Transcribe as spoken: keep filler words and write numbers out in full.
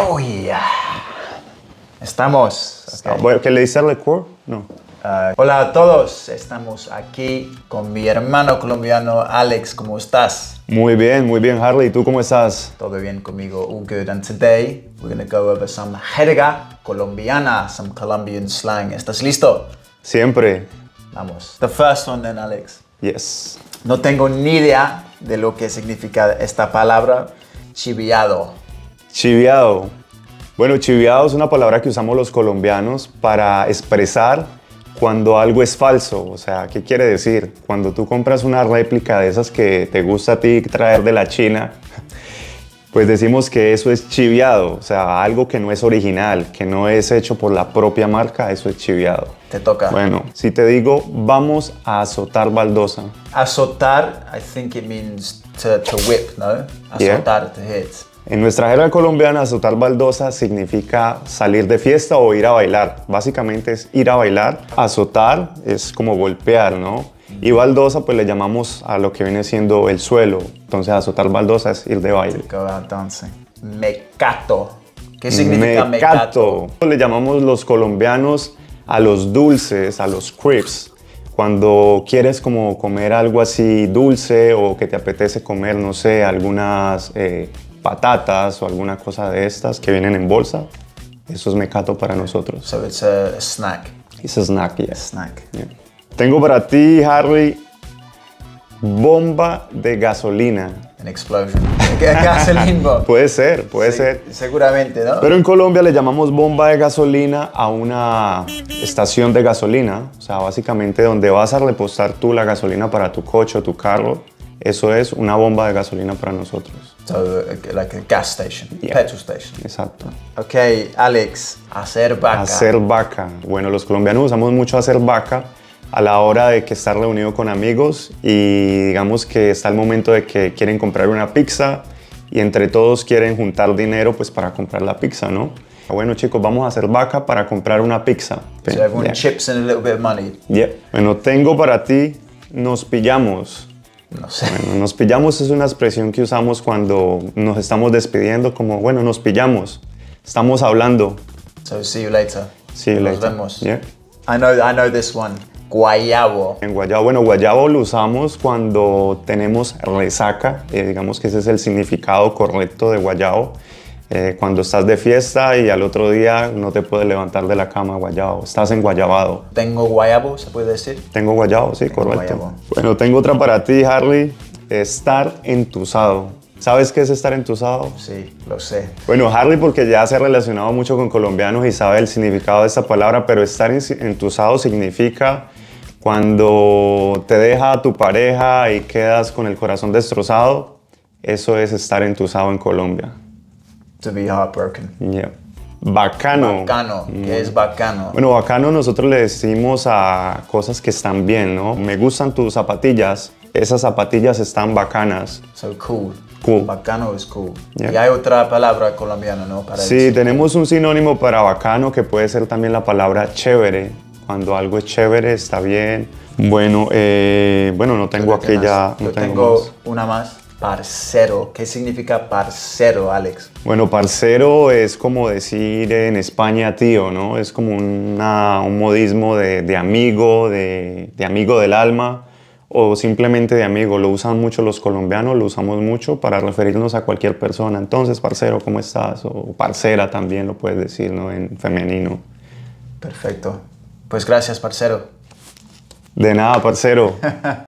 Oh, yeah. Estamos. Okay. Bueno, ¿qué le dice al record? No. Uh, hola a todos. Estamos aquí con mi hermano colombiano Alex. ¿Cómo estás? Muy bien, muy bien, Harley. ¿Y tú cómo estás? Todo bien conmigo. All good. And today we're going to go over some jerga colombiana, some Colombian slang. ¿Estás listo? Siempre. Vamos. The first one then, Alex. Yes. No tengo ni idea de lo que significa esta palabra. Chiviado. Chiviado. Bueno, chiviado es una palabra que usamos los colombianos para expresar cuando algo es falso. O sea, ¿qué quiere decir? Cuando tú compras una réplica de esas que te gusta a ti traer de la China, pues decimos que eso es chiviado. O sea, algo que no es original, que no es hecho por la propia marca, eso es chiviado. Te toca. Bueno, si te digo, vamos a azotar baldosa. Azotar, I think it means to, to whip, ¿no? Azotar, yeah. To hit. En nuestra jerga colombiana, azotar baldosa significa salir de fiesta o ir a bailar. Básicamente es ir a bailar. Azotar es como golpear, ¿no? Y baldosa, pues le llamamos a lo que viene siendo el suelo. Entonces, azotar baldosa es ir de baile. Go out dancing. Mecato. ¿Qué significa mecato? mecato? Le llamamos los colombianos a los dulces, a los crepes. Cuando quieres como comer algo así dulce o que te apetece comer, no sé, algunas eh, patatas o alguna cosa de estas que vienen en bolsa, eso es mecato para nosotros. So it's a snack. It's a snack, yeah. Snack. Yeah. Tengo para ti, Harry, bomba de gasolina. An explosion. Gasolina. Puede ser, puede sí, ser. Seguramente, ¿no? Pero en Colombia le llamamos bomba de gasolina a una estación de gasolina. O sea, básicamente donde vas a repostar tú la gasolina para tu coche o tu carro. Eso es una bomba de gasolina para nosotros. So, like a gas station, yeah. Petrol station. Exacto. Ok, Alex, hacer vaca. Hacer vaca. Bueno, los colombianos usamos mucho hacer vaca a la hora de que estás reunido con amigos y digamos que está el momento de que quieren comprar una pizza y entre todos quieren juntar dinero pues para comprar la pizza, ¿no? Bueno, chicos, vamos a hacer vaca para comprar una pizza. So everyone yeah. chips in a little bit of money. Yeah. Bueno, tengo para ti, nos pillamos. No sé. Bueno, nos pillamos es una expresión que usamos cuando nos estamos despidiendo, como, bueno, nos pillamos, estamos hablando. So, see you later. See you Nos later. vemos. Yeah. I know, I know this one. Guayabo. En guayabo, bueno, guayabo lo usamos cuando tenemos resaca, eh, digamos que ese es el significado correcto de guayabo. Eh, cuando estás de fiesta y al otro día no te puedes levantar de la cama, guayabo, estás en guayabado. ¿Tengo guayabo, se puede decir? Tengo guayabo, sí, tengo correcto. Guayabo. Bueno, tengo otra para ti, Harley, estar entusado. ¿Sabes qué es estar entusado? Sí, lo sé. Bueno, Harley porque ya se ha relacionado mucho con colombianos y sabe el significado de esta palabra, pero estar entusado significa cuando te deja tu pareja y quedas con el corazón destrozado, eso es estar entusado en Colombia. To be heartbroken. Yeah. Bacano. Bacano. ¿Qué mm. es bacano? Bueno, bacano nosotros le decimos a cosas que están bien, ¿no? Me gustan tus zapatillas. Esas zapatillas están bacanas. So cool. Cool. Bacano es cool. Yeah. Y hay otra palabra colombiana, ¿no? Para sí, decir tenemos un sinónimo para bacano que puede ser también la palabra chévere. Cuando algo es chévere, está bien. Bueno, eh, bueno, no tengo aquí ya. No Yo tengo, tengo más. una más. Parcero. ¿Qué significa parcero, Alex? Bueno, parcero es como decir en España tío, ¿no? Es como una, un modismo de, de amigo, de, de amigo del alma o simplemente de amigo. Lo usan mucho los colombianos, lo usamos mucho para referirnos a cualquier persona. Entonces, parcero, ¿cómo estás? O parcera también lo puedes decir, ¿no? En femenino. Perfecto. Pues gracias, parcero. De nada, parcero.